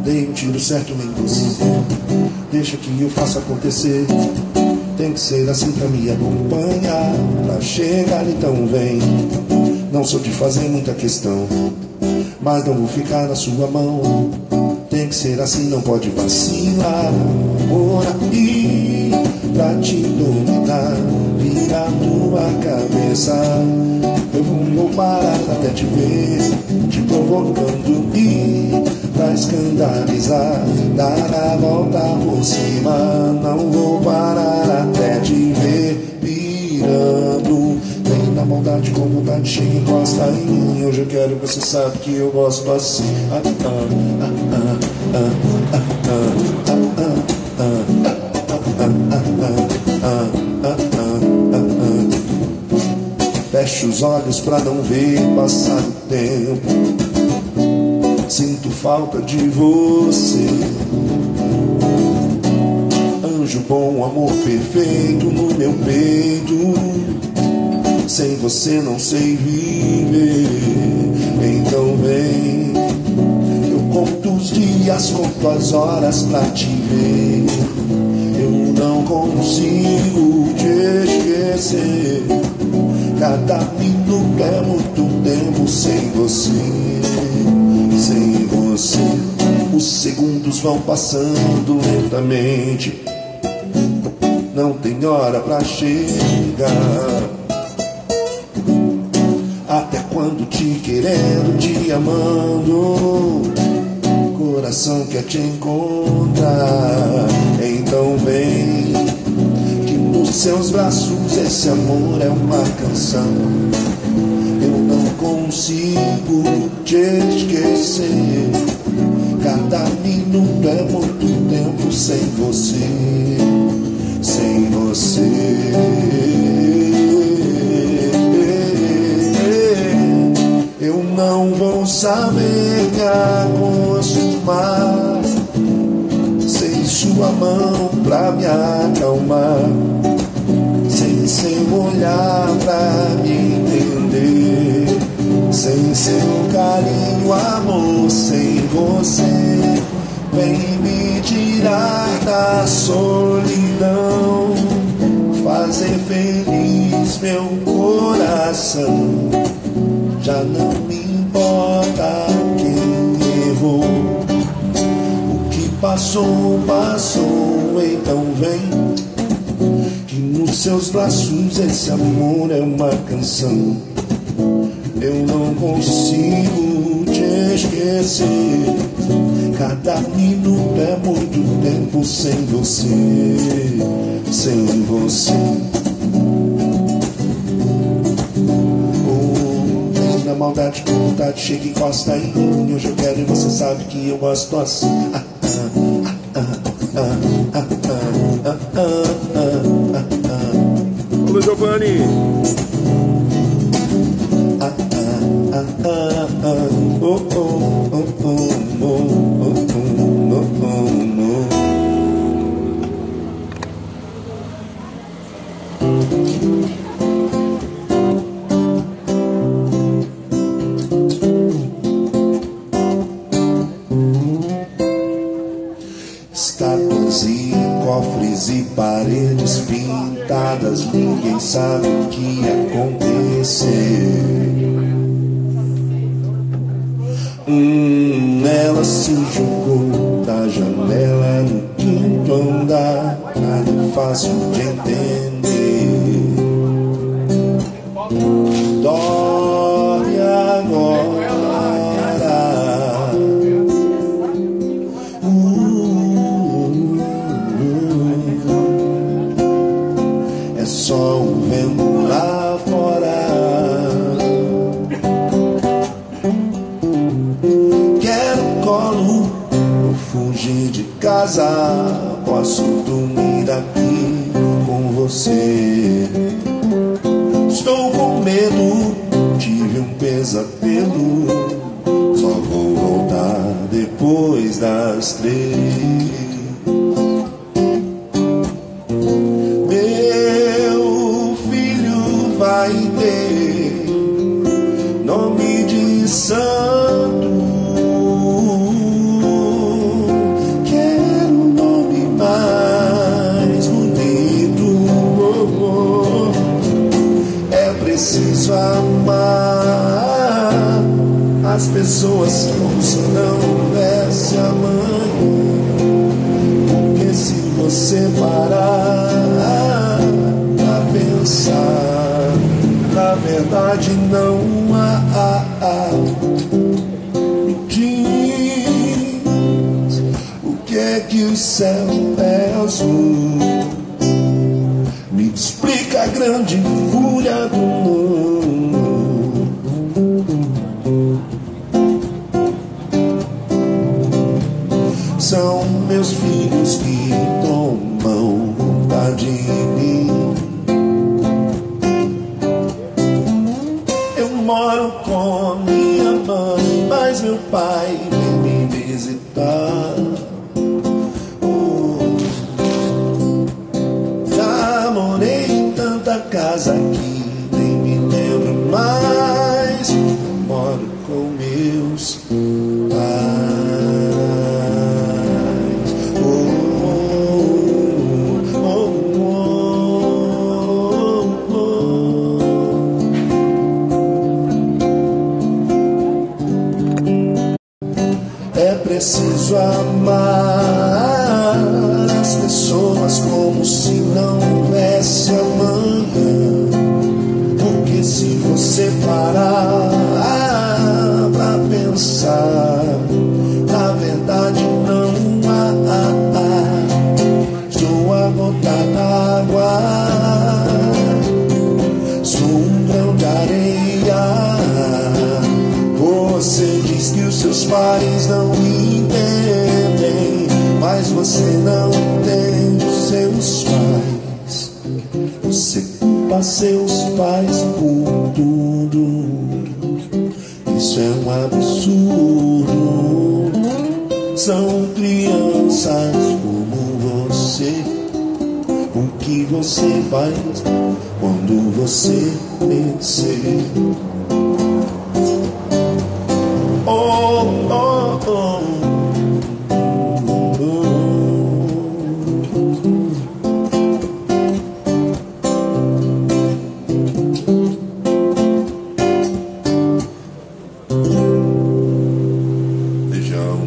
Dei um tiro certo nem você. Deixa que eu faça acontecer. Tem que ser assim pra me acompanhar. Pra chegar então vem. Não sou de fazer muita questão, mas não vou ficar na sua mão. Tem que ser assim, não pode vacilar. Por aqui, pra te dominar, virar tua cabeça. Eu não vou parar até te ver, te provocando e pra escandalizar, dar a volta por cima. Não vou parar até te ver pirando. Vem na maldade com vontade, chega e encosta em mim. Hoje eu quero, você sabe que eu gosto assim. Fecho os olhos pra não ver passar o tempo. Sinto falta de você. Anjo bom, amor perfeito no meu peito. Sem você não sei viver. Então vem. Eu conto os dias, conto as horas pra te ver. Eu não consigo te esquecer. Cada minuto é muito tempo sem você. Sem você, os segundos vão passando lentamente. Não tem hora pra chegar. Até quando te querendo, te amando, coração quer te encontrar. Então vem, que nos seus braços esse amor é uma canção. Eu não consigo te esquecer. Cada minuto é muito tempo sem você. Sem você. Eu não vou saber me acostumar sem sua mão pra me acalmar, sem seu olhar pra me entender, sem seu carinho, amor, sem você. Vem me tirar da solidão, fazer feliz meu coração. Já não me importa quem errou, o que passou, passou. Então vem, que nos seus braços esse amor é uma canção. Eu não consigo te esquecer. Cada minuto é muito tempo sem você. Sem você. Na maldade com vontade, chega e encosta em mim. Hoje eu quero e você sabe que eu gosto assim. Alô, Giovanni. Estátuas e cofres e paredes pintadas, ninguém sabe o que aconteceu. Ela se jogou da janela no quinto andar, nada fácil de entender. Dorme agora. É só o vento lá fora. Quero colo, vou fugir de casa. Posso dormir aqui com você. Estou com medo, tive um pesadelo. Só vou voltar depois das 3. Meu filho vai ter nome de santo. se não houvesse amanhã. Porque se você parar pra pensar, na verdade não há. Me diz o que é que o céu é azul. Me explica a grande fúria do mundo. São meus filhos que tomam conta de mim. Eu moro com minha mãe, mas meu pai vem me visitar. Já morei em tanta casa que nem me lembro mais. Eu moro com meus pais. É preciso amar as pessoas como se não houvesse amanhã. Porque se você parar pra pensar, na verdade não há. Sou a gota d'água, sou um grão de areia. Você diz que os seus pais não entendem, mas você não entende os seus pais. Você culpa seus pais por tudo. Isso é um absurdo. São crianças como você. O que você faz quando você crescer? Beijão.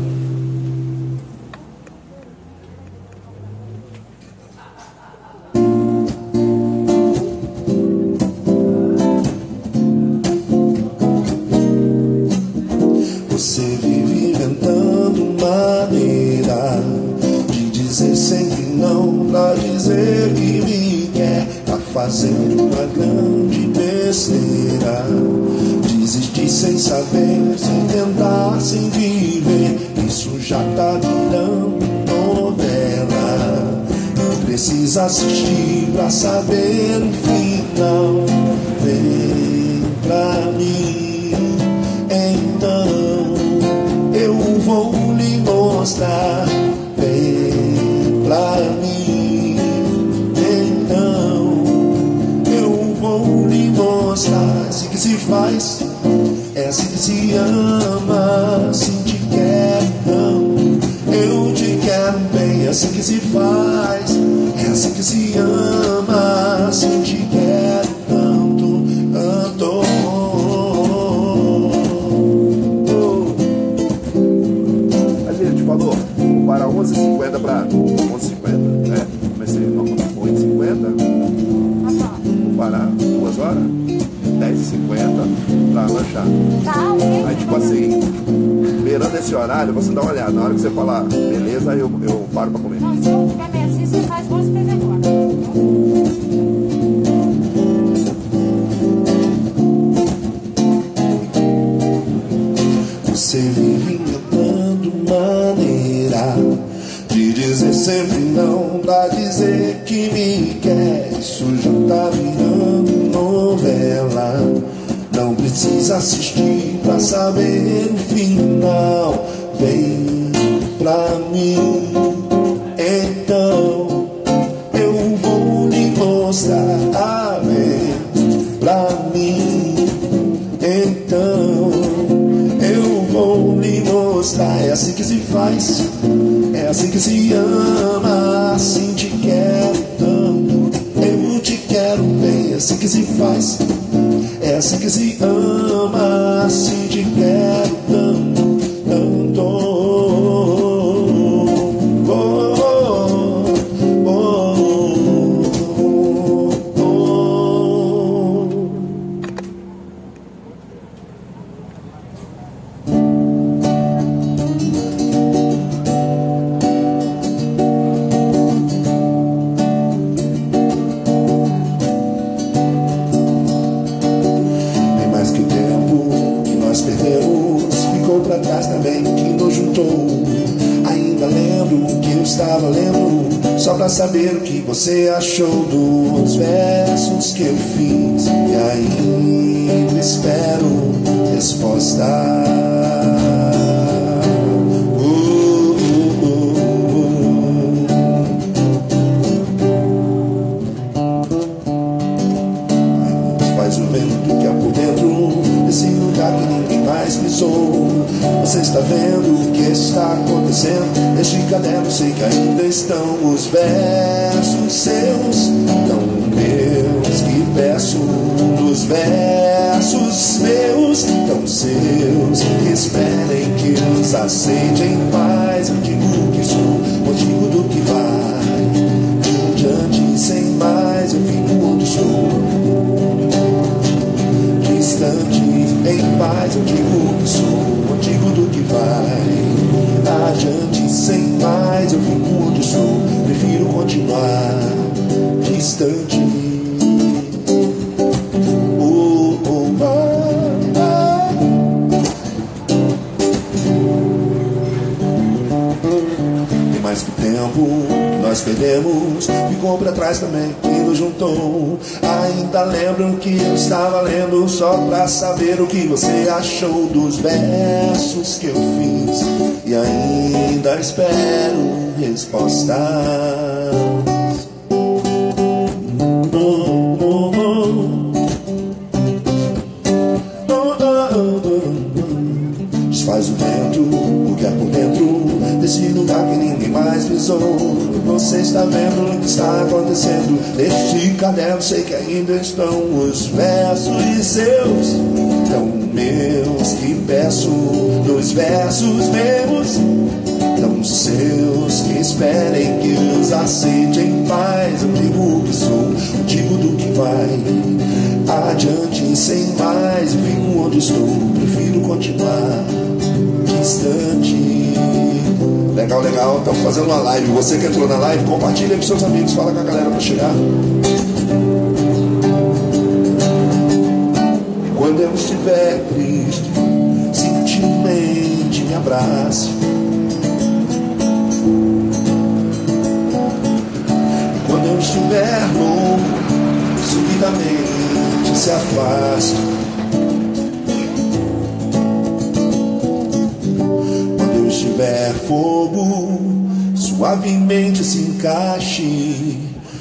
Você vive inventando maneira de dizer sempre não, pra dizer que me quer. Tá fazendo uma grande besteira. Desistir sem saber, sem tentar, sem viver. Isso já tá virando novela. Não precisa assistir pra saber o final. Vem pra mim, então eu vou lhe mostrar. Vem pra mim, então eu vou lhe mostrar. É assim que se faz, é assim que se ama. Assim te quero tanto, eu te quero bem. É assim que se faz, é assim que se ama. Assim te quero tanto, tanto. Falou, vou parar 11h50 para 11h50, né? Comecei com 8h50, vou parar 2 horas, 10h50 para lanchar. Aí tipo assim, beirando esse horário, você dá uma olhada, na hora que você falar beleza, eu paro para comer. Não, se eu ficar meio assim, você faz igual você fez agora. Você vive inventando maneira de dizer sempre não, pra dizer que me quer. Isso já tá virando novela. Não precisa assistir pra saber o final. Vem pra mim, então eu vou lhe mostrar. Vem pra mim, então eu vou lhe mostrar. É assim que se faz, é assim que se ama. Assim te quero tanto, eu te quero bem. É assim que se faz, é assim que se ama. Assim te quero tanto, tanto. juntou. Ainda lembro o que eu estava lendo, só pra saber o que você achou dos versos que eu fiz. E ainda espero resposta. Faz o vento que há por dentro desse lugar que ninguém mais pisou. Você está vendo o que está acontecendo? Neste caderno sei que ainda estão os versos seus, não meus, que peço. Nos versos meus, tão seus, que esperem que os aceite em paz. Eu digo que sou motivo do que vai de diante, sem mais. Eu fico onde estou, distante, em paz. Eu digo que sou motivo do que vai adiante, sem mais. Eu fico onde estou, prefiro continuar distante. Tem mais que tempo nós perdemos, ficou pra trás também e nos juntou. Ainda lembro que eu estava lendo, só pra saber o que você achou dos versos que eu fiz. E ainda espero respostas. Desfaz o vento, o que é por dentro desse lugar que ninguém mais pisou. Você está vendo o que está acontecendo neste caderno, sei que ainda estão os versos seus, tão meus, que peço. Nos versos meus, tão seus, que esperem que os aceite em paz. Eu digo que sou motivo do que vai adiante, sem mais. Eu fico onde estou, prefiro continuar distante. Legal, legal, estamos fazendo uma live. Você que entrou na live, compartilha com seus amigos, fala com a galera para chegar. E quando eu estiver triste, gentilmente me abrace. E quando eu estiver louco, subitamente se afaste. Tiver fogo, suavemente se encaixe.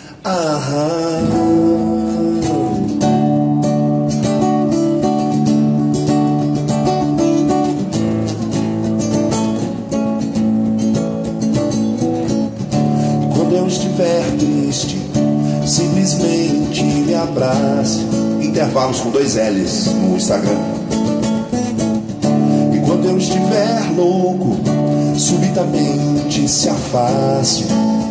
Quando eu estiver triste, simplesmente me abrace. Intervalos com 2 L's no Instagram. E quando eu estiver louco, subitamente se afaste.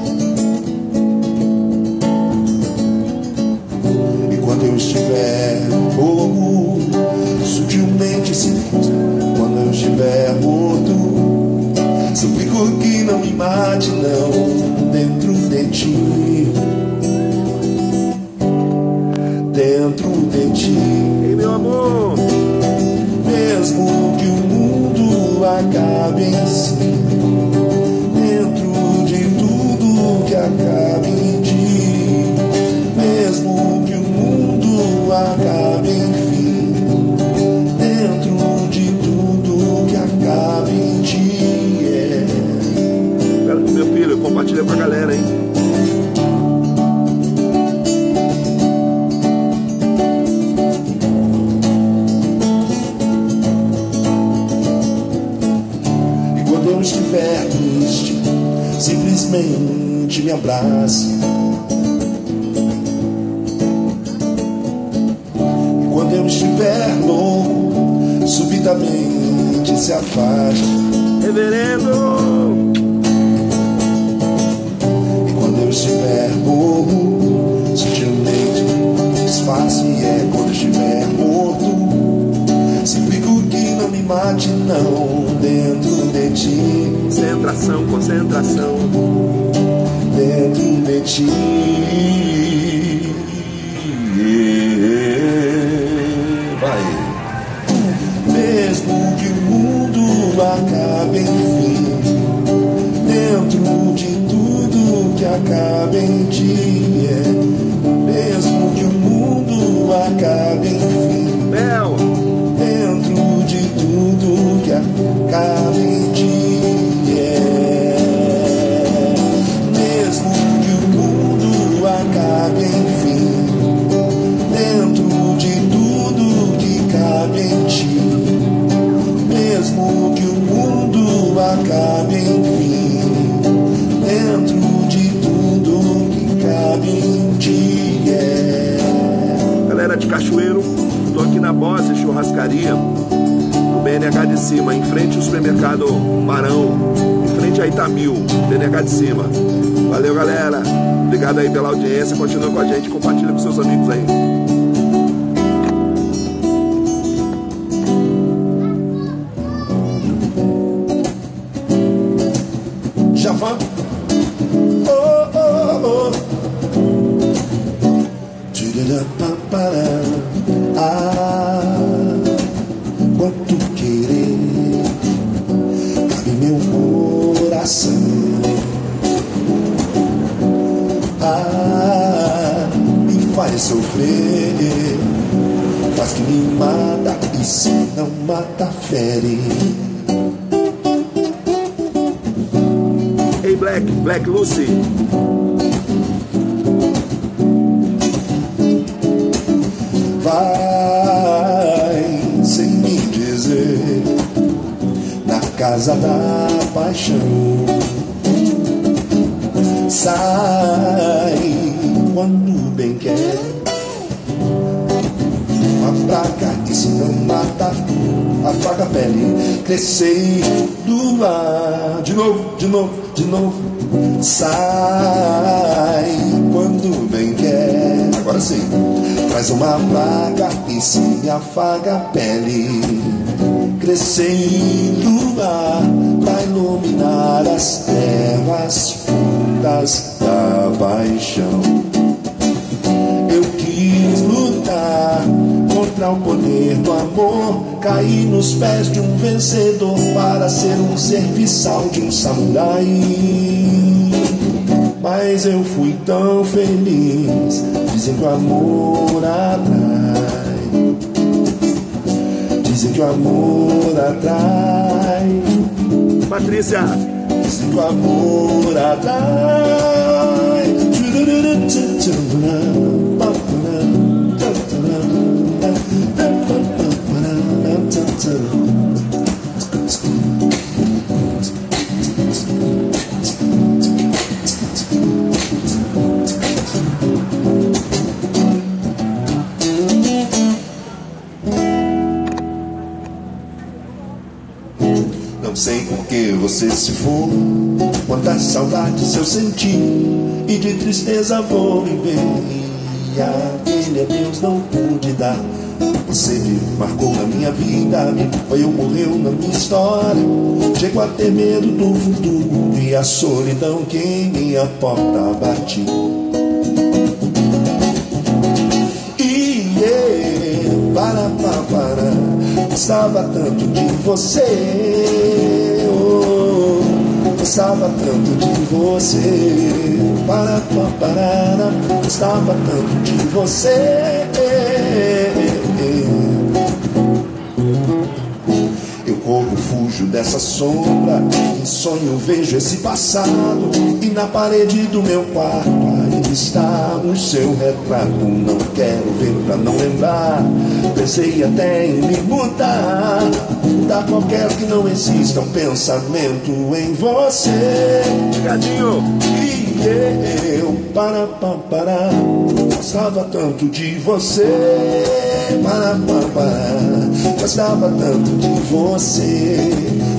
E quando eu estiver fogo, sutilmente se... Quando eu estiver morto, suplico que não me mate, não, dentro de ti. Dentro de ti. Ei, meu amor, mesmo que o mundo acabe em si, dentro de tudo que acabe em ti, mesmo que o mundo acabe em fim, dentro de tudo que acabe em ti, meu filho, compartilha com a galera, hein? Quando eu estiver triste, simplesmente me abrace. E quando eu estiver louco, subitamente se afaste. Reverendo! E quando eu estiver morto, sutilmente desfaça. E é quando eu estiver morto, suplico que não me mate, não, dentro de ti. Concentração, concentração. Dentro de ti. Vai. Mesmo que o mundo acabe, enfim, acabe em ti, mesmo que o mundo acabe enfim. Dentro de tudo que acabe em ti, mesmo que o mundo acabe enfim. Dentro de tudo que cabe em ti, mesmo que o mundo acabe enfim. Dentro de tudo que cabe em ti, Galera de Cachoeiro, tô aqui na Bose Churrascaria, no BNH de cima, em frente ao supermercado Barão, em frente a Itamil, BNH de cima. Valeu, galera. Obrigado aí pela audiência. Continua com a gente, compartilha com seus amigos aí. Javan, oh, oh, oh. Ah, quanto querer cabe meu coração. Ah, me faz sofrer, faz que me mata, e se não mata, fere. Hey Black Lucy. Vai sem me dizer, na casa da paixão. Sai quando bem quer, uma praga que se não mata, afaga a pele, crescer do ar. De novo. Sai quando bem quer. Agora sim. Traz uma praga e se afaga a pele, crescendo lá pra iluminar as trevas fundas da paixão. Eu quis lutar contra o poder do amor, cair nos pés de um vencedor para ser um serviçal de um samurai. Mas eu fui tão feliz, dizem que o amor atrai, dizem que o amor atrai. Patrícia, dizem que o amor atrai. Não sei por que você se for, quantas saudades eu senti, e de tristeza vou viver. E aquele adeus não pude dar. Você me marcou na minha vida, me acompanhou, morreu na minha história. Chego a ter medo do futuro e a solidão que em minha porta bate. Para, gostava tanto de você, gostava tanto de você. Para, gostava tanto de você. Eu corro, fujo dessa sombra, em sonho vejo esse passado, e na parede do meu quarto ainda está o seu retrato. Não quero ver pra não lembrar, pensei até em me mudar, mudar qualquer que não exista um pensamento em você. Cadinho. E eu, para, gostava tanto de você. Para, gostava tanto de você.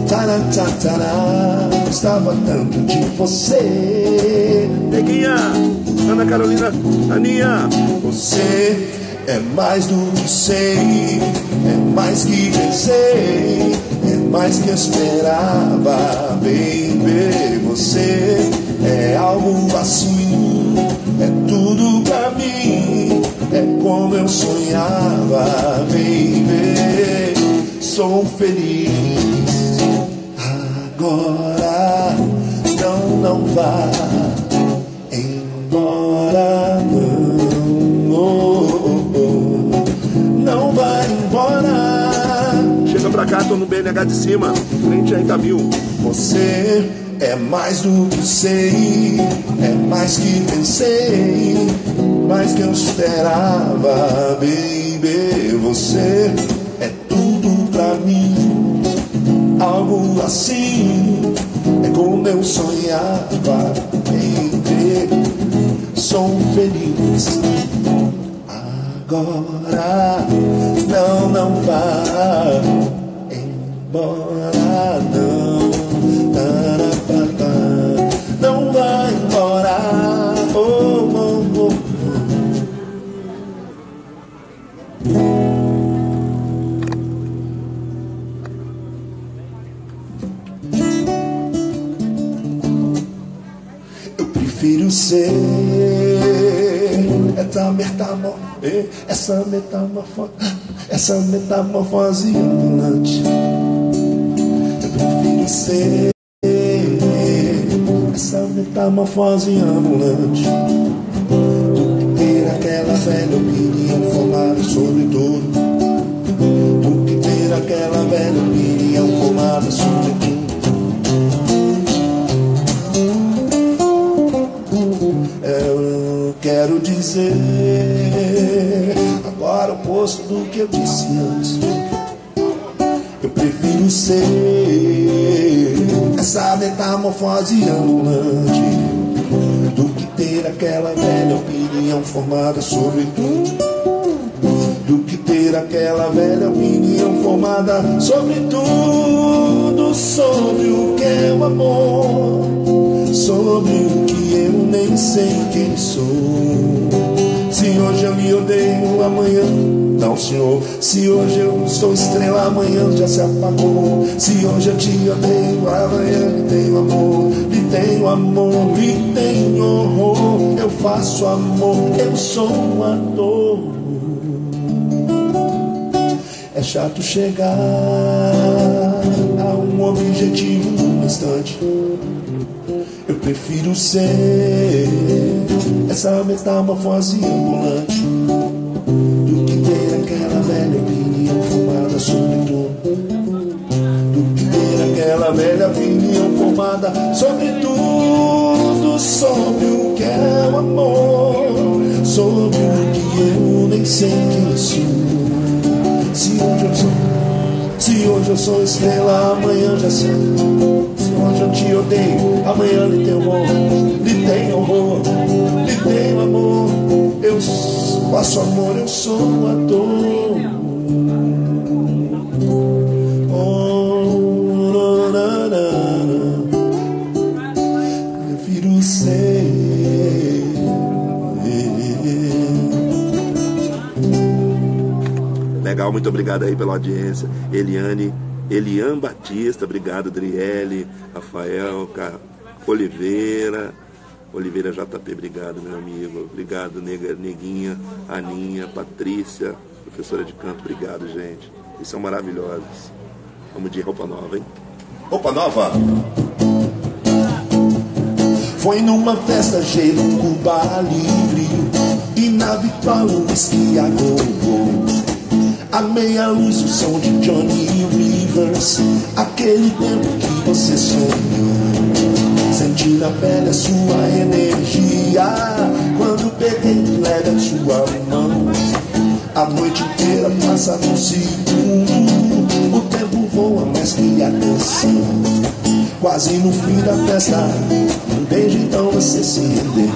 Gostava tanto de você. Neguinha, Ana Carolina, Aninha. Você é mais do que sei, é mais que pensei, é mais que esperava, baby. Você é algo assim, é tudo pra mim, é como eu sonhava, baby. Sou feliz agora, não vá, embora não vai embora. Chega pra cá, tô no BNH de cima, em frente a Itabil. Você é mais do que sei, é mais que pensei, mais que eu esperava, baby. Você é tudo pra mim, algo assim é como eu sonhava, baby. Sou feliz agora, não vá embora, não vai embora, Eu prefiro ser essa metamorfose ambulante. Eu prefiro ser essa metamorfose ambulante do que ter aquela velha opinião formada sobre tudo, do que ter aquela velha opinião formada sobre tudo. Eu quero dizer agora o oposto do que eu disse antes. Eu prefiro ser essa metamorfose ambulante do que ter aquela velha opinião formada sobre tudo, do que ter aquela velha opinião formada sobre tudo, sobre o que é o amor, sobre o que eu nem sei quem sou. Se hoje eu lhe odeio, amanhã não, senhor. Se hoje eu sou estrela, amanhã já se apagou. Se hoje eu te odeio, amanhã lhe tenho amor, lhe tenho amor, lhe tenho horror. Eu faço amor, eu sou um ator. É chato chegar a um objetivo num instante. Eu prefiro ser essa metamorfose ambulante do que ter aquela velha opinião formada sobre tudo, do que ter aquela velha opinião formada sobre tudo, sobre o que é o amor, sobre o que eu nem sei quem sou. Se hoje eu sou estrela, amanhã já sei. Se hoje eu te odeio, amanhã lhe tenho amor, lhe tenho horror, lhe tenho amor. Eu faço amor, eu sou um ator. Prefiro ser. Legal, muito obrigado aí pela audiência. Eliane Batista, obrigado, Driele, Rafael, Oliveira JP, obrigado, meu amigo. Obrigado, Neguinha, Aninha, Patrícia, professora de canto, obrigado, gente. Eles são maravilhosos. Vamos de roupa nova, hein? Roupa nova. Foi numa festa gelo, Cuba Livre, e na vitória um whisky a go-go. A meia luz, o som de Johnny Rivers, aquele tempo que você sonhou. Senti na pele a sua energia quando peguei leve a sua mão. A noite inteira passa num segundo, o tempo voa mais que a canção. Quase no fim da festa, um beijo então você se rendeu.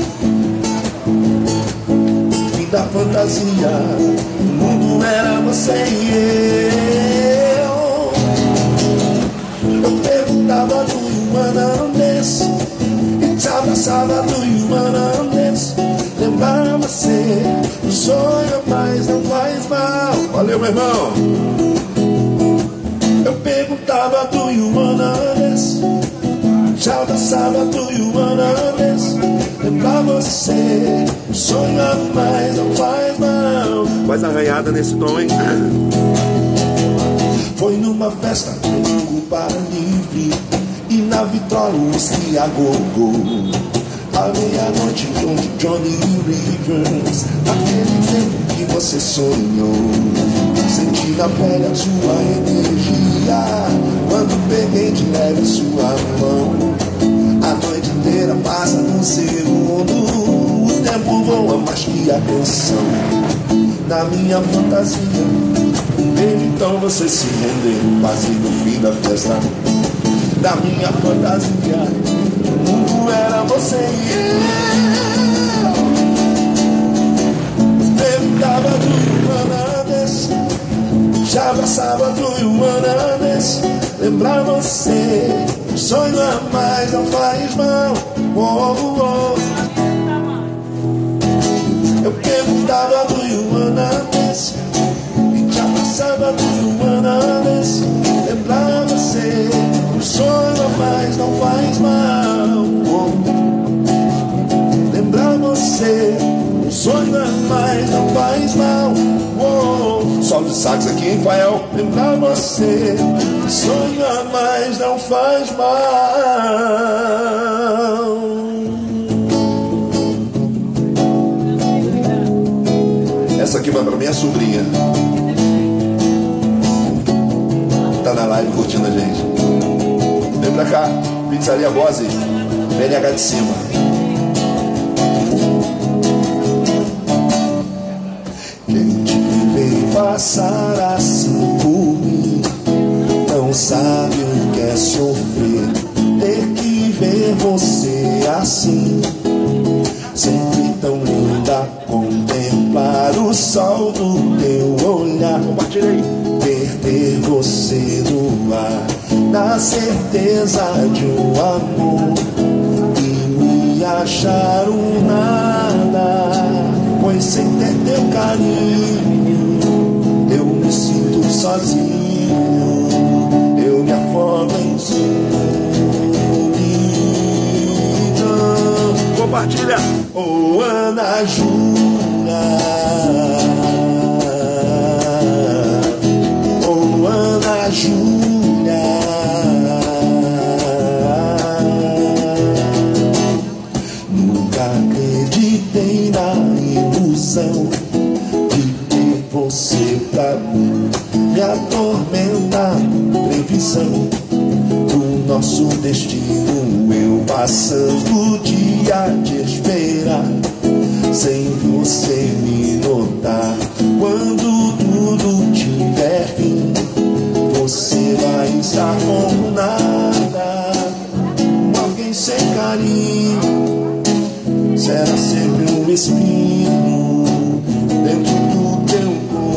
Fim da fantasia, o mundo era você e eu perguntava do you wanna dance, e te abraçava do you wanna dance. Lembrar você, o sonho mas não faz mal. Valeu, meu irmão. Eu perguntava do you wanna dance, te abraçava do you wanna dance. Lembrar você, o sonho mas não faz mal. Faz arranhada nesse tom, hein? Foi numa festa de Cuba Livre, e na vitrola um whisky a go-go. A à meia-noite com Johnny Rivers. Aquele tempo que você sonhou, senti na pele a sua energia quando peguei de leve sua mão. A noite inteira passa num segundo, o tempo voa mais que a canção. Na minha fantasia, desde então você se rendeu, quase no fim da festa. Na minha fantasia, o mundo era você e eu. Perguntava do Yuanades, já abraçava do Yuanades. Lembrar você, o sonho a mais não faz mal. Oh, oh, oh. Eu perguntava do Yuanades e te abraçava do Yuanades. Lembrar você, o sonho a mais não faz mal. Oh. Lembrar você, o sonho a mais não faz mal. Oh. Solo de sax aqui, hein, Fael? Lembrar você, o sonho a mais não faz mal. Essa aqui vai pra minha sobrinha. Tá na live curtindo a gente. Vem pra cá, Pizzaria Rose, BNH de cima. Quem te vê passar assim por mim não sabe o que é sofrer, ter que ver você assim, sempre tão linda, contemplar o sol do teu olhar. Compartilhei. Perder você no ar, na certeza de um amor, e me achar um nada, pois sem ter teu carinho eu me sinto sozinho, eu me afogo em solidão. Compartilha. Oh, Ana Júlia, oh, Ana Júlia, nunca acreditei na ilusão de ter você pra mim. Me atormenta a previsão do nosso destino, eu passando o dia de esperar, sem você me notar. Quando tudo tiver fim, você vai estar como nada, alguém sem carinho, será sempre um espinho dentro do teu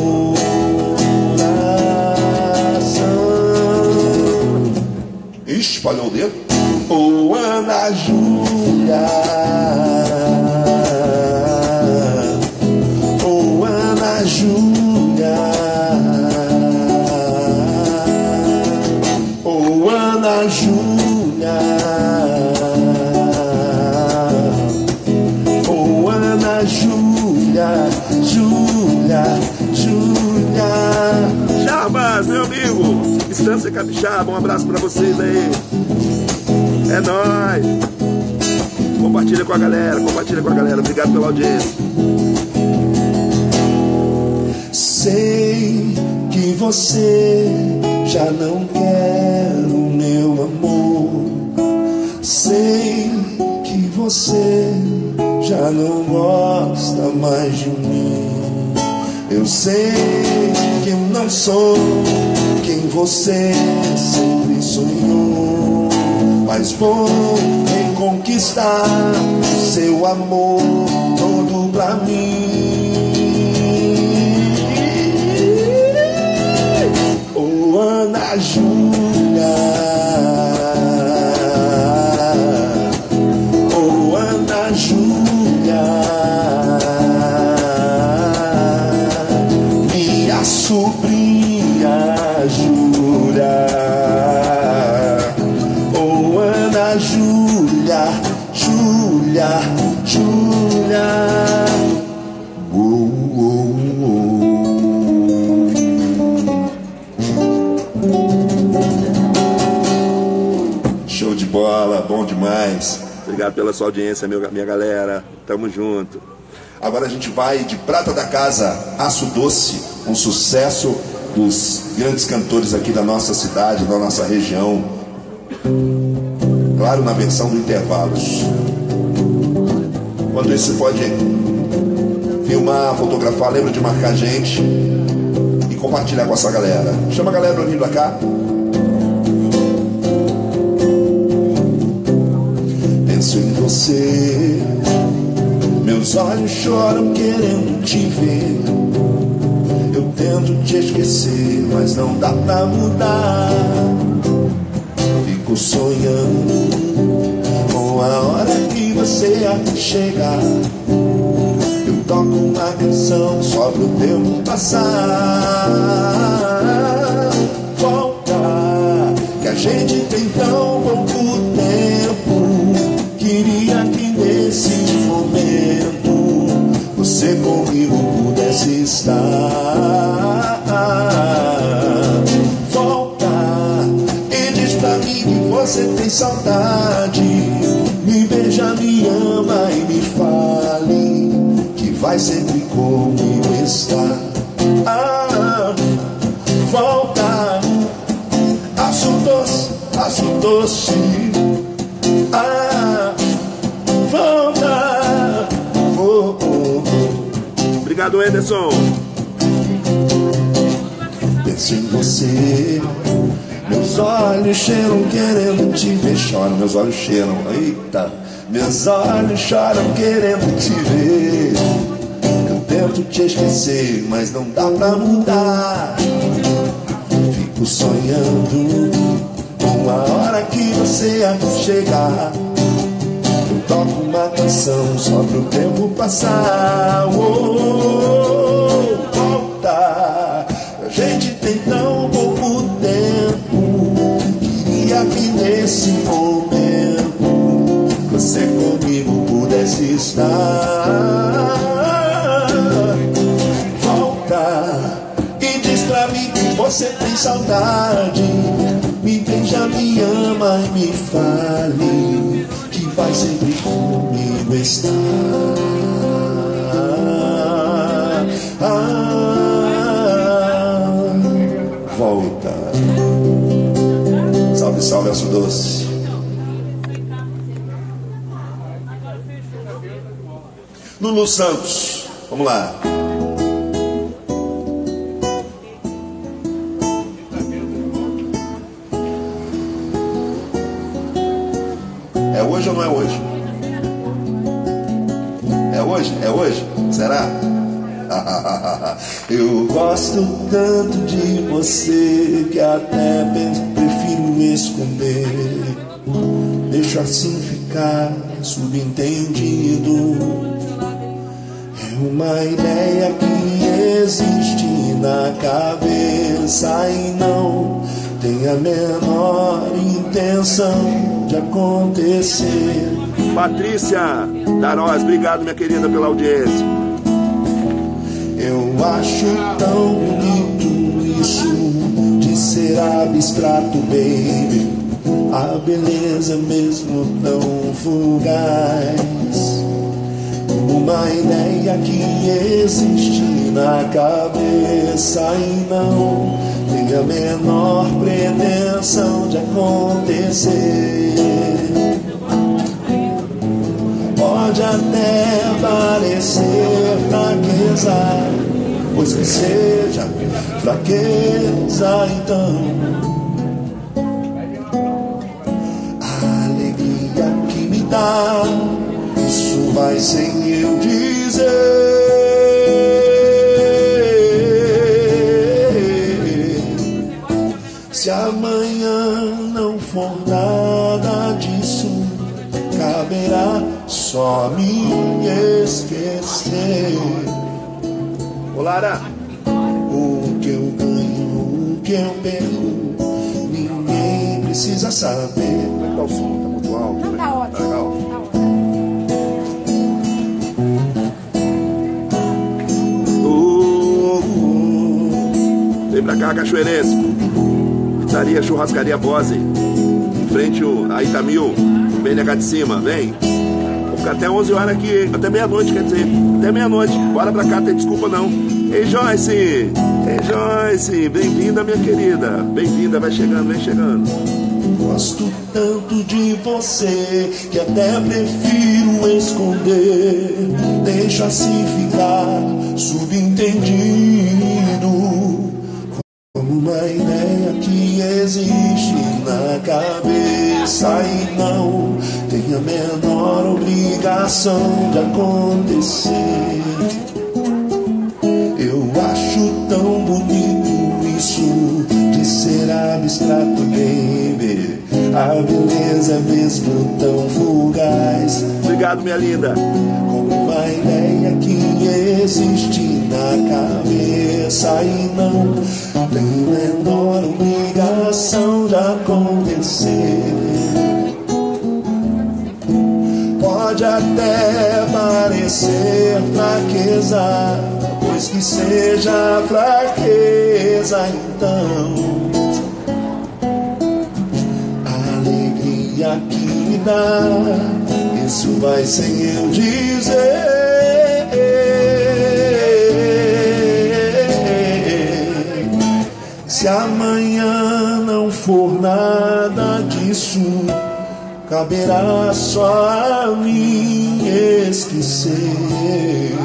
coração. Espalhou o dedo. Oh, Ana Júlia, oh, Ana Júlia, oh, Ana Júlia, oh, Ana Júlia, Júlia, Júlia. Jarbas, meu amigo, Estância Capixaba, um abraço pra vocês aí. É nóis. Compartilha com a galera, compartilha com a galera. Obrigado pela audiência. Sei que você já não quer o meu amor, sei que você já não gosta mais de mim. Eu sei que eu não sou quem você sempre sonhou, mas vou reconquistar seu amor todo pra mim. Oh, Ana Júlia, oh, Ana Júlia, minha sobrinha Júlia. Oh, Ana Júlia, Júlia, Júlia. Oh, oh, oh. Show de bola, bom demais. Obrigado pela sua audiência, minha galera. Tamo junto. Agora a gente vai de Prata da Casa, Aço Doce, um sucesso dos grandes cantores aqui da nossa cidade, da nossa região. Claro, na versão do Intervalos. Quando isso, você pode filmar, fotografar, lembra de marcar a gente e compartilhar com essa galera. Chama a galera pra vir pra cá. Penso em você, meus olhos choram querendo te ver. Eu tento te esquecer, mas não dá pra mudar. Fico sonhando com a hora que você há de chegar. Eu toco uma canção só pro tempo passar. Volta, que a gente tem tão pouco tempo. Queria que nesse momento você comigo pudesse estar. Volta e diz pra mim que você tem saudade. Me beija, me ama e me fale que vai sempre comigo estar. Volta, aço doce, aço doce. Volta, oh, oh, oh. Obrigado, Anderson. Penso em você, meus olhos cheiram querendo te ver. Choram, meus olhos cheiram, eita. Meus olhos choram querendo te ver. Eu tento te esquecer, mas não dá pra mudar. Fico sonhando com a hora que você há de chegar. Eu toco uma canção só pro tempo passar. Volta, a gente tem tão pouco tempo. Queria que nesse momento você comigo pudesse estar. Volta e diz pra mim que você tem saudade. Me beija, me ama e me fale que vai sempre comigo estar. Volta. Salve, salve, Aço Doce. Lulu Santos, vamos lá. É hoje ou não é hoje? É hoje? É hoje? Será? Eu gosto tanto de você que até prefiro esconder. Deixo assim ficar subentendido. É uma ideia que existe na cabeça e não tem a menor intenção de acontecer. Patrícia Darós, obrigado, minha querida, pela audiência. Eu acho tão bonito isso de ser abstrato, baby. A beleza mesmo tão fugaz. Uma ideia que existe na cabeça e não tem a menor pretensão de acontecer. Pode até parecer fraqueza, pois que seja fraqueza então. A alegria que me dá, isso vai sem eu dizer. Se amanhã não for nada disso, caberá só me esquecer. Ô Lara, O que eu ganho, o que eu perco, ninguém precisa saber. como é que tá o som? Tá muito alto? Não, tá ótimo. Tá legal? Tá ótimo. Vem pra cá, cachoeirense. Pizzaria Churrascaria Bose, em frente a Itamil. BNH de cima, vem. Vou ficar até 11 horas aqui, até meia-noite, quer dizer, até meia-noite. Bora pra cá, tem desculpa não. Ei, Joyce! Ei, Joyce! Bem-vinda, minha querida. Bem-vinda, vai chegando, vem chegando. Gosto tanto de você que até prefiro esconder. Deixa assim ficar subentendido, como uma ideia que existe na cabeça e não tem a menor obrigação de acontecer. Eu acho tão bonito isso de ser abstrato, baby. A beleza é mesmo tão fugaz. Obrigado, minha linda. Como uma ideia que existe na cabeça e não tem menor obrigação de acontecer. Pode até parecer fraqueza, pois que seja fraqueza então. A alegria que me dá, isso vai sem eu dizer. Se amanhã não for nada disso, caberá só a mim esquecer.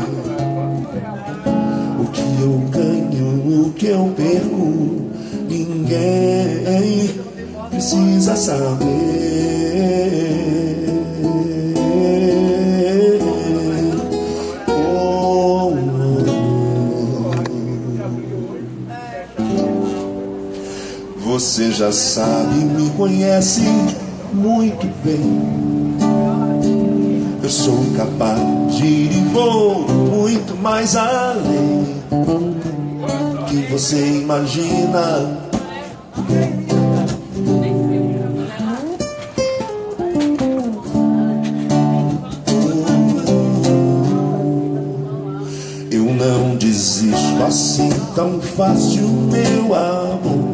O que eu ganho, o que eu perco, ninguém precisa saber. Você já sabe, me conhece muito bem. Eu sou capaz de ir e vou muito mais além que você imagina. Eu não desisto assim tão fácil, meu amor.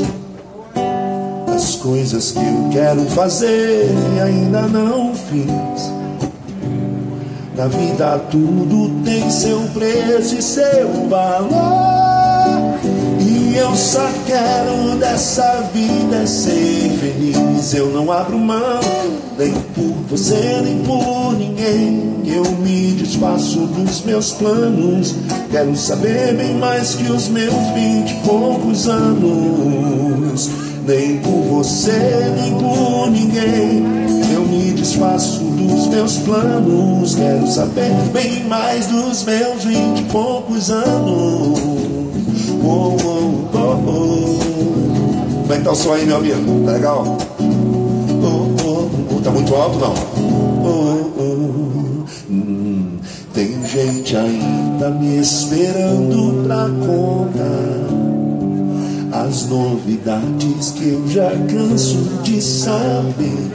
As coisas que eu quero fazer ainda não fiz. Na vida tudo tem seu preço e seu valor, e eu só quero dessa vida ser feliz. Eu não abro mão, nem por você, nem por ninguém. Eu me desfaço dos meus planos. Quero saber bem mais que os meus 20 e poucos anos. Nem por você, nem por ninguém. Eu me desfaço dos meus planos. Quero saber bem mais dos meus 20 e poucos anos. Oh, oh, oh, oh. Como é que tá o som aí, meu amigo? Tá legal? Oh, oh, oh. Tá muito alto, não? Oh, oh. Tem gente ainda me esperando pra contar as novidades que eu já canso de saber.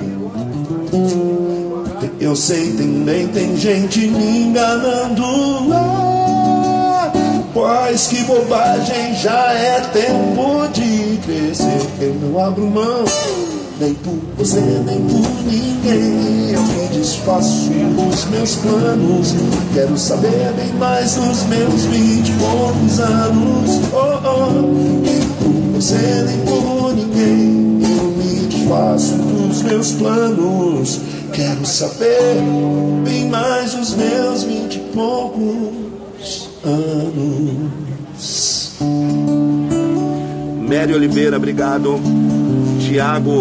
Eu sei, também tem gente me enganando. Pois que bobagem, já é tempo de crescer. Eu não abro mão, nem por você, nem por ninguém. Eu me desfaço dos meus planos. Quero saber bem mais dos meus 20 e poucos anos. Oh, oh. Nem por você, nem por ninguém. Eu me desfaço dos meus planos. Quero saber bem mais dos meus 20 e poucos anos. Mary Oliveira, obrigado. Tiago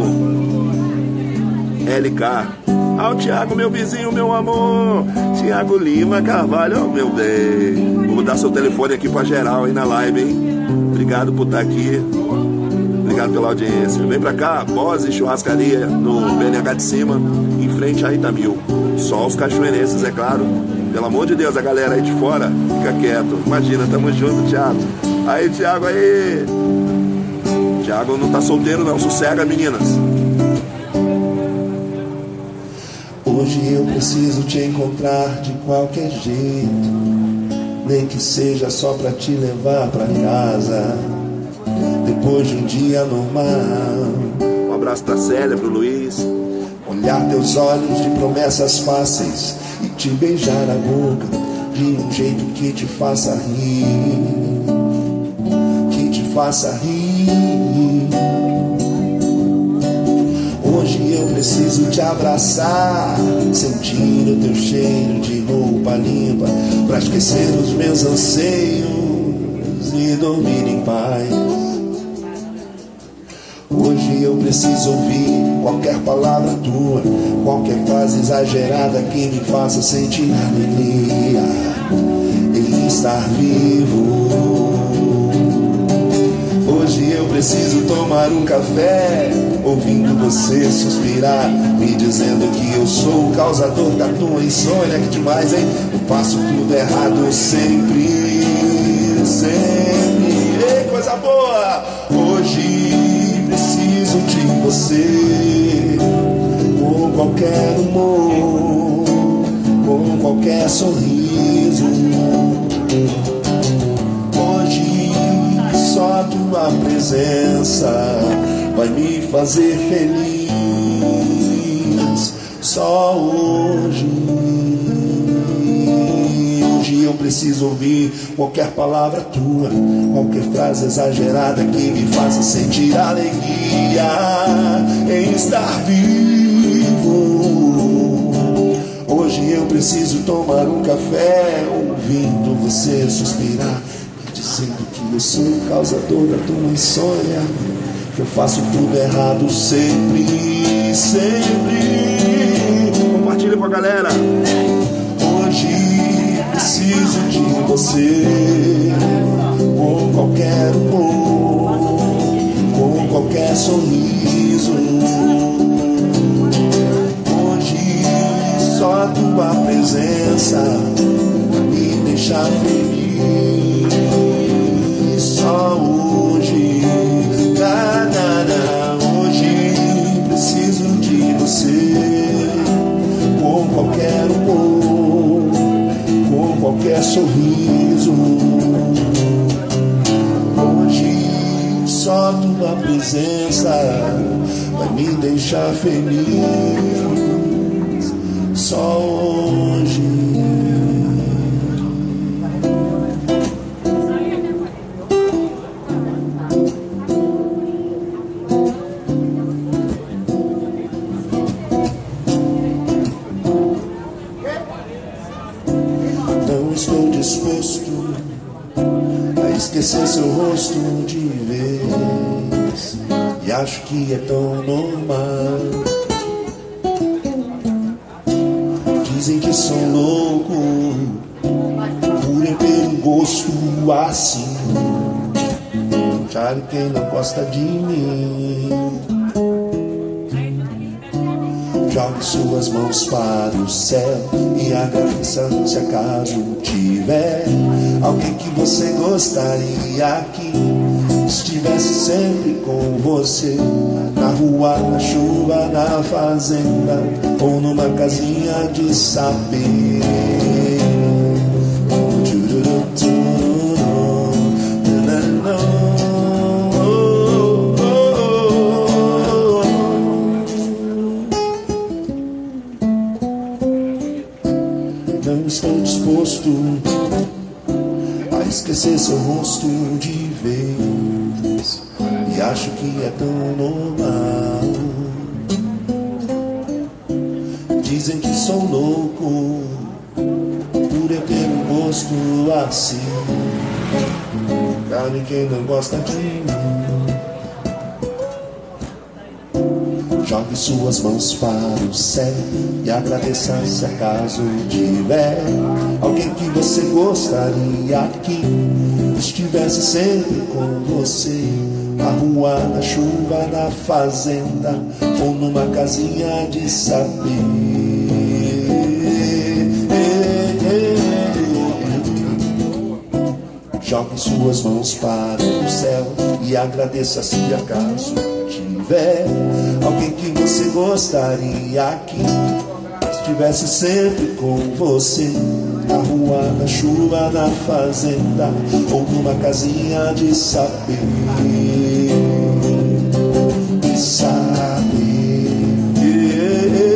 LK. Ah, o Tiago, meu vizinho, meu amor. Tiago Lima Carvalho, meu bem. Vou dar seu telefone aqui pra geral aí na live, hein? Obrigado por estar aqui. Obrigado pela audiência. Vem pra cá, Bose Churrascaria, no BNH de cima, em frente a Itamil. Só os cachoeirenses, é claro. Pelo amor de Deus, a galera aí de fora, fica quieto. Imagina, tamo junto, Thiago. Aí, Thiago, aí. Thiago não tá solteiro não, sossega, meninas. Hoje eu preciso te encontrar de qualquer jeito, nem que seja só pra te levar pra casa, depois de um dia normal. Um abraço pra Célia, pro Luiz. olhar teus olhos de promessas fáceis e te beijar na boca de um jeito que te faça rir, que te faça rir. Hoje eu preciso te abraçar, sentir o teu cheiro de roupa limpa, pra esquecer os meus anseios e dormir em paz. Hoje eu preciso ouvir qualquer palavra tua, qualquer frase exagerada que me faça sentir alegria em estar vivo. Hoje eu preciso tomar um café, ouvindo você suspirar, me dizendo que eu sou o causador da tua insônia. Que demais, hein? Eu faço tudo errado sempre, sempre. Ei, coisa boa! Hoje preciso de você, com qualquer humor, com qualquer sorriso. Hoje só tua presença vai me fazer feliz. Só hoje. Hoje eu preciso ouvir qualquer palavra tua, qualquer frase exagerada que me faça sentir alegria em estar vivo. Hoje eu preciso tomar um café, ouvindo você suspirar, me dizendo que eu sou o causador da tua insônia, que eu faço tudo errado sempre, sempre. Compartilha com a galera. Hoje preciso de você, com qualquer humor, com qualquer sorriso. Hoje só tua presença me deixa feliz. Só hoje, hoje preciso de você, com qualquer humor, com qualquer sorriso. Hoje só tua presença vai me deixar feliz. Só hoje. Estou disposto a esquecer seu rosto de vez, e acho que é tão normal. Dizem que sou louco por eu ter um gosto assim. Sabe quem não gosta de mim? Jogue suas mãos para o céu e agradeça se acaso tiver alguém que você gostaria que estivesse sempre com você, na rua, na chuva, na fazenda ou numa casinha de saber. Não estou disposto a esquecer seu rosto de vez, e acho que é tão normal. Dizem que sou louco por eu ter um gosto assim. Sabe quem não gosta de mim? Jogue suas mãos para o céu e agradeça se acaso tiver alguém que você gostaria que estivesse sempre com você, na rua, na chuva, na fazenda ou numa casinha de saber. Jogue suas mãos para o céu e agradeça se acaso tiver alguém que você gostaria que estivesse sempre com você, na rua, na chuva, na fazenda ou numa casinha de saber. De saber.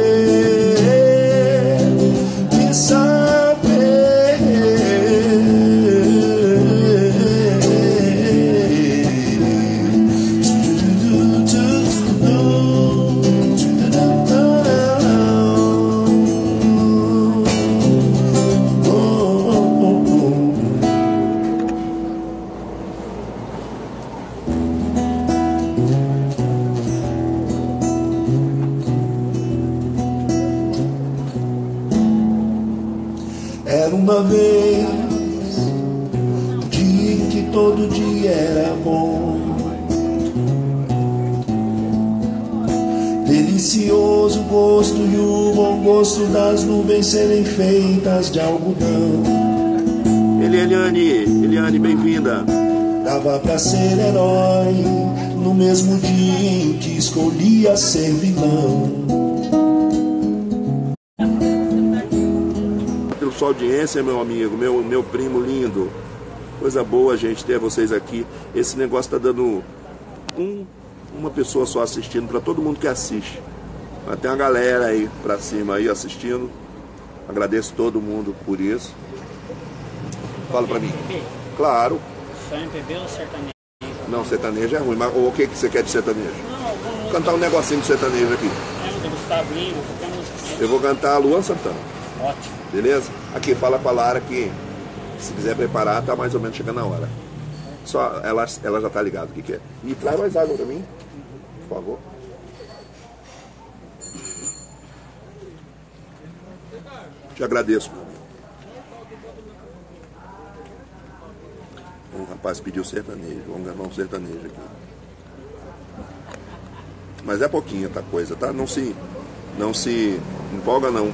Era uma vez um dia em que todo dia era bom, delicioso gosto e o bom gosto das nuvens serem feitas de algodão. Eliane, bem-vinda. Dava pra ser herói no mesmo dia em que escolhia ser vilão. Pela sua audiência, meu amigo, meu primo lindo. Coisa boa a gente ter vocês aqui. Esse negócio tá dando uma pessoa só assistindo para todo mundo que assiste. Mas tem uma galera aí pra cima aí assistindo. Agradeço todo mundo por isso. Fala pra mim. Claro. Só MPB ou sertanejo? Não, sertanejo é ruim, mas o que você quer de sertanejo? Não, Vou cantar um negocinho de sertanejo aqui. lembro do Gustavo Lima, qualquer música. Eu vou cantar a Luan Santana. Ótimo. Beleza? Aqui, fala pra Lara que se quiser preparar, tá mais ou menos chegando a hora. Só ela já tá ligada o que é. E traz mais água pra mim, por favor. Te agradeço. Um rapaz pediu sertanejo, vamos gravar um sertanejo aqui. Mas é pouquinha tá coisa, tá? Não se empolga não.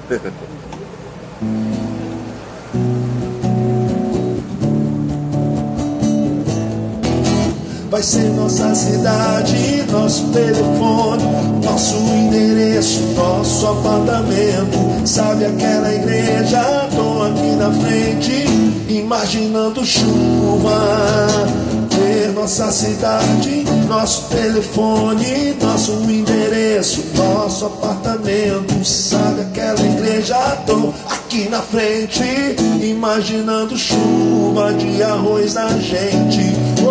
Vai ser nossa cidade, nosso telefone, nosso endereço, nosso apartamento. Sabe aquela igreja? Tô aqui na frente, imaginando chuva. Ver nossa cidade, nosso telefone, nosso endereço, nosso apartamento. Sabe aquela igreja? Tô aqui na frente, imaginando chuva de arroz na gente.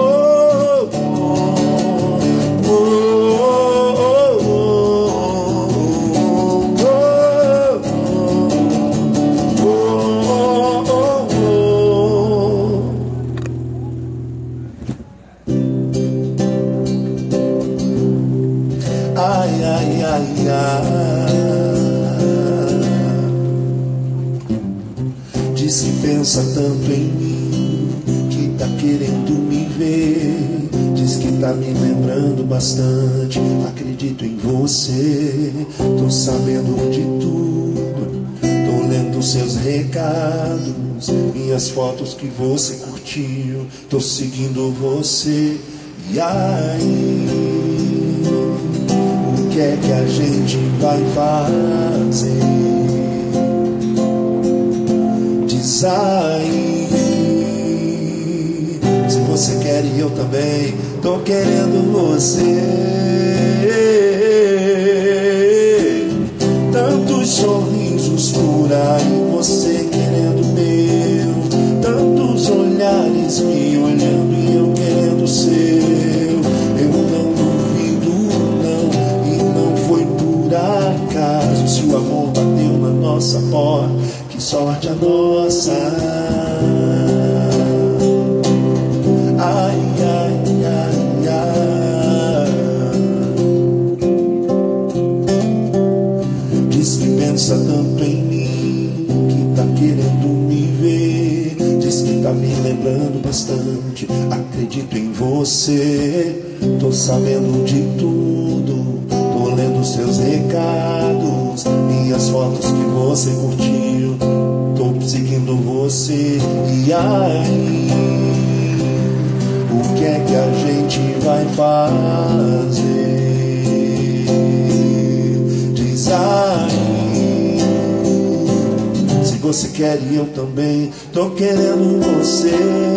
Ai, ai, ai, ai. Diz que pensa tanto em mim, que tá querendo me ver. Diz que tá me lembrando bastante. Acredito em você, tô sabendo de tudo. Tô lendo seus recados, minhas fotos que você curtiu. Tô seguindo você. E aí, o que é que a gente vai fazer? Diz aí, se você quer e eu também tô querendo você. Tantos sorrisos por aí, você querendo meu. Tantos olhares me olhando e eu querendo seu. Eu não duvido não, e não foi por acaso. Se o amor bateu na nossa porta, que sorte a nossa. Ai, ai, ai, ai. Diz que pensa tanto em mim, que tá querendo me ver. Diz que tá me lembrando bastante. Acredito em você, tô sabendo de tudo. Tô lendo seus recados, minhas fotos que você curtiu. Tô seguindo você. E aí, o que é que a gente vai fazer? Diz aí, se você quer e eu também tô querendo você.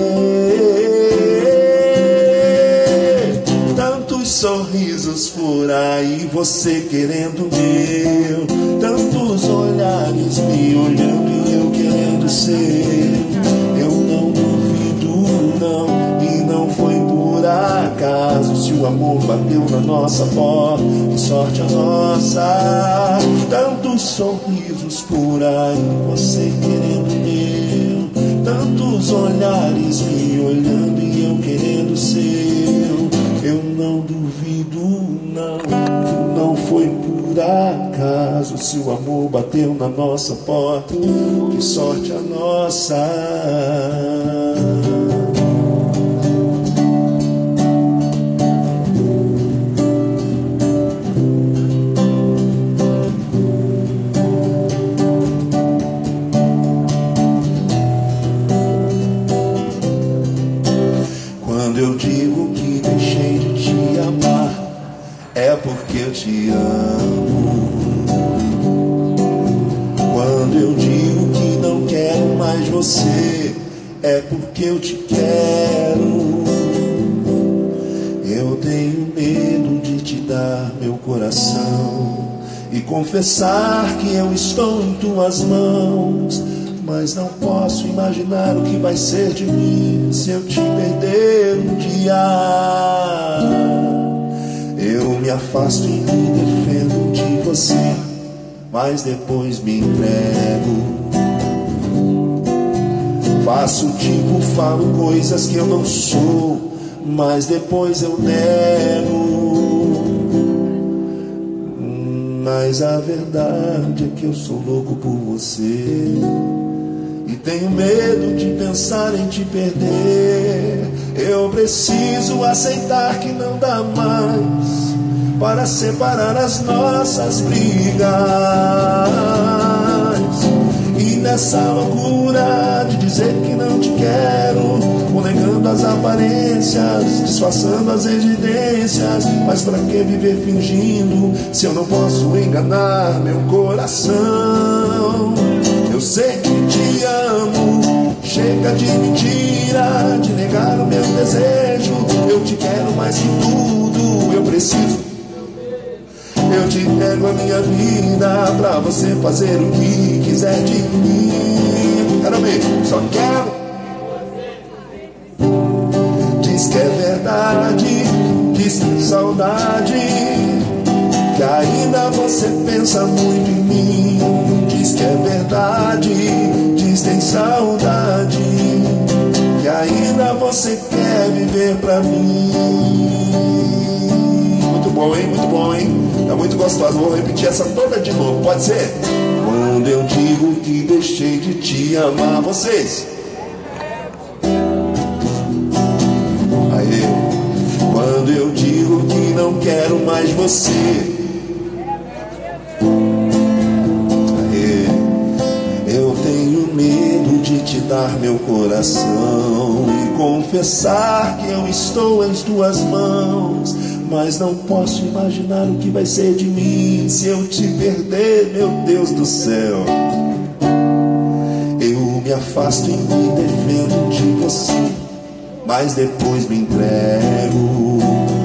Tantos sorrisos por aí, você querendo meu. Tantos olhares me olhando e eu querendo ser. Eu não duvido não, e não foi por acaso. Se o amor bateu na nossa porta, que sorte a nossa. Tantos sorrisos por aí, você querendo meu. Tantos olhares me olhando e eu querendo seu. Eu não duvido não, que não foi foi por acaso, se o amor bateu na nossa porta, que sorte a nossa. Quando eu digo que deixei de te amar, é porque eu te amo. Quando eu digo que não quero mais você, é porque eu te quero. Eu tenho medo de te dar meu coração e confessar que eu estou em tuas mãos, mas não posso imaginar o que vai ser de mim se eu te perder um dia. Eu me afasto e me defendo de você, mas depois me entrego. Faço tipo, falo coisas que eu não sou, mas depois eu nego. Mas a verdade é que eu sou louco por você e tenho medo de pensar em te perder. Eu preciso aceitar que não dá mais para separar as nossas brigas. E nessa loucura de dizer que não te quero, vou negando as aparências, disfarçando as evidências. Mas pra que viver fingindo se eu não posso enganar meu coração? Eu sei que te amo, chega de mentira, de negar o meu desejo. Eu te quero mais que tudo, eu preciso. Eu te entrego a minha vida pra você fazer o que quiser de mim. Quero ver, só quero. Diz que é verdade, diz que é saudade, que ainda você pensa muito em mim. Diz que é verdade, diz que tem saudade, que ainda você quer viver pra mim. Muito bom, hein? Muito bom, hein? Tá muito gostoso. Vou repetir essa toda de novo, pode ser? Quando eu digo que deixei de te amar, vocês. Aê. Quando eu digo que não quero mais você. Eu tenho medo de te dar meu coração e confessar que eu estou em tuas mãos, mas não posso imaginar o que vai ser de mim se eu te perder, meu Deus do céu. Eu me afasto e me defendo de você, mas depois me entrego.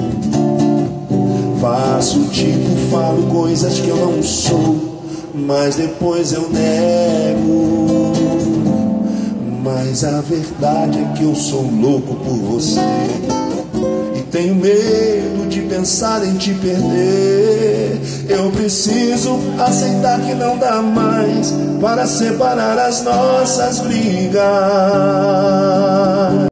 Faço tipo, falo coisas que eu não sou, mas depois eu nego. Mas a verdade é que eu sou louco por você e tenho medo de pensar em te perder. Eu preciso aceitar que não dá mais para separar as nossas brigas.